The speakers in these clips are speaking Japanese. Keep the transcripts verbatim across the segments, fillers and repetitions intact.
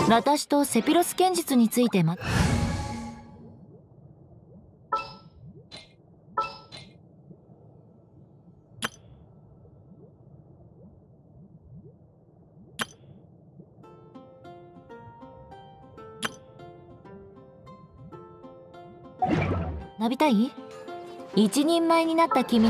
私とセピロス剣術についてまなびたい？一人前になった君に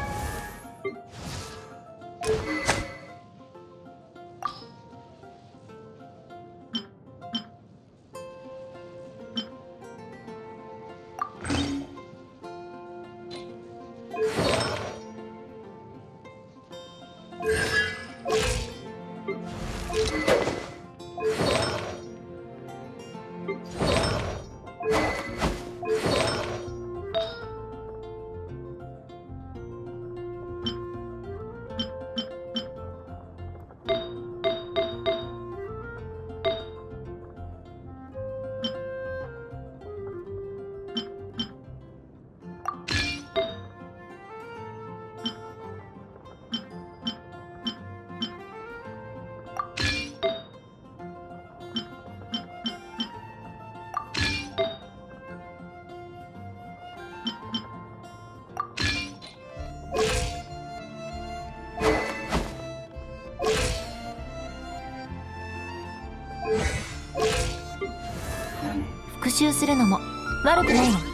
復習するのも悪くないわ。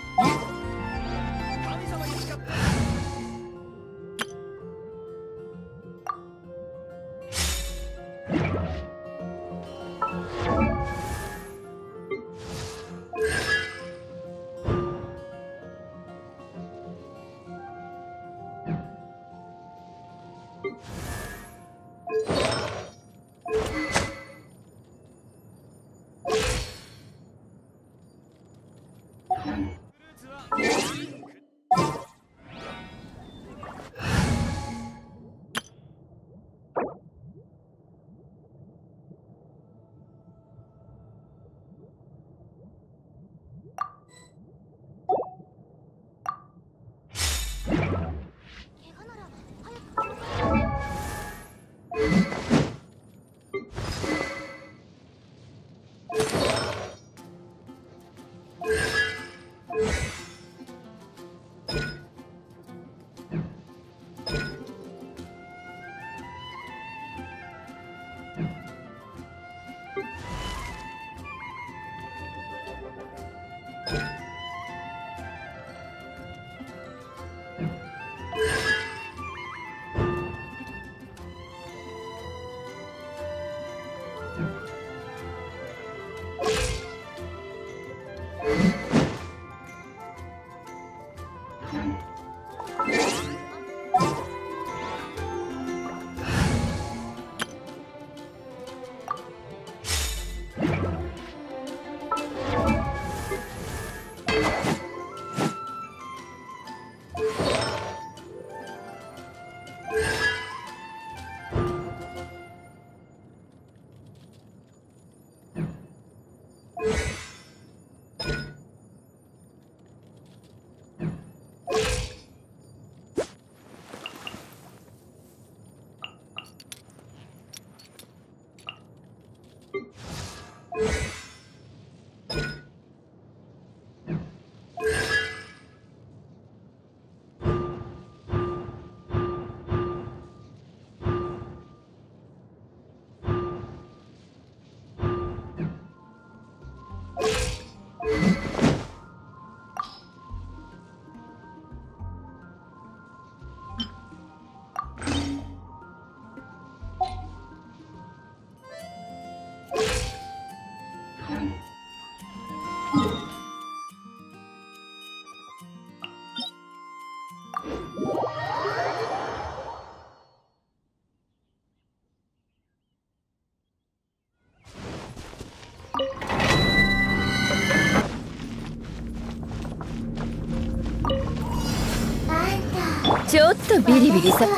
ちょっとビリビリさ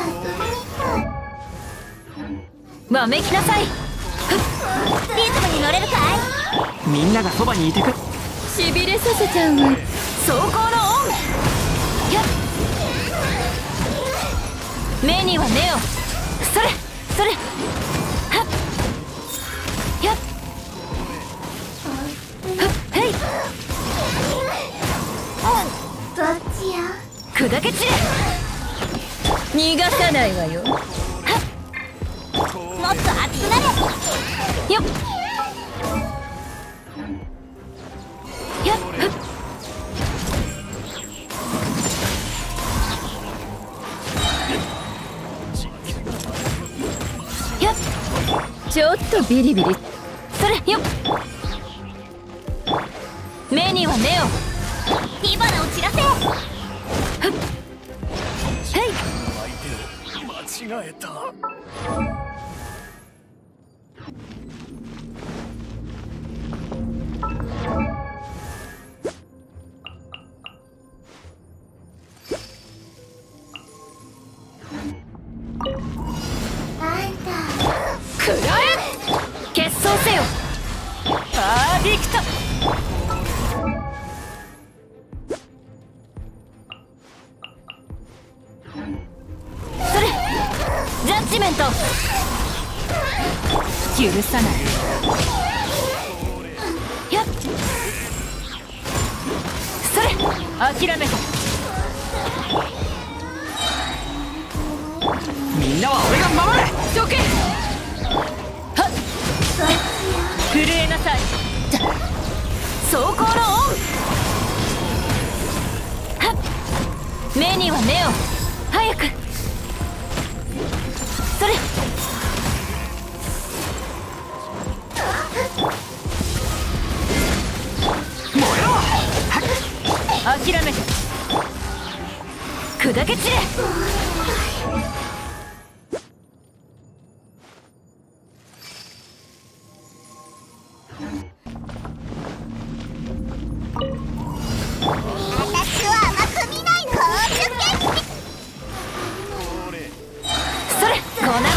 わめきなさい。リズムに乗れるかい？ みんながそばにいてくれ。 しびれさせちゃうわ。走行のオン。やっ目には目を。それそれはっやっ砕け散れ。逃がさないわよ。はっ、もっと熱くなれ。よっよっ、ふっ、よっ、ちょっとビリビリ。それよっ、目には目を。火花を散らせ。ふっ、はい。 間違えた。 くらえ。決闘せよ。パーディクト。それジャッジメント。許さない。やっ、それ諦めた。 みんなは俺が守れ。 どけ。はっ、震えなさい。走行のオン。はっ、目には目を。早く。それ燃えろ。 諦めた。砕け散れ。それ粉々よ。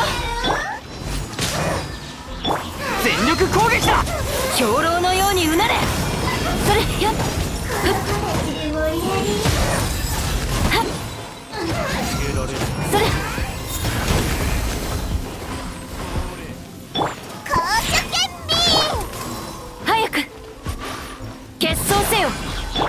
全力攻撃だ。 兵糧のようにうなれ。それよっ、ふっ、はっ、それ早く決闘せよ。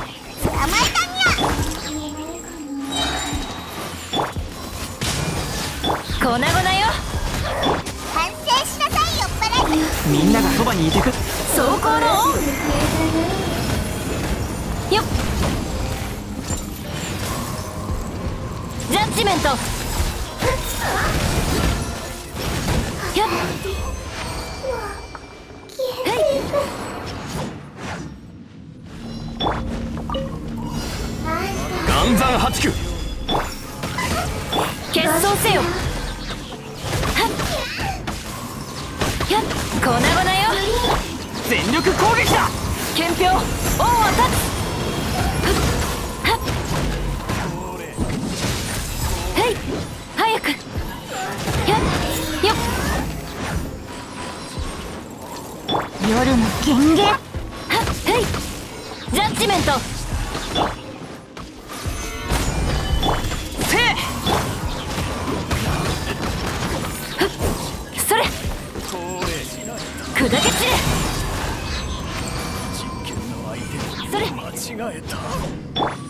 粉々よ。反省しなさいよっぱらい。 みんながそばにいてく。 走行のオン。よっ、ジャッジメント。よっ、 岩山八九。 決闘せよ。はっ、よっ、粉々よ。 全力攻撃だ。 憲兵恩は立つ。はっ、はい早く。やっよっ、夜の権限。はっ、はいジャッジメント。 せい。 それ砕け散れ。それ間違えた。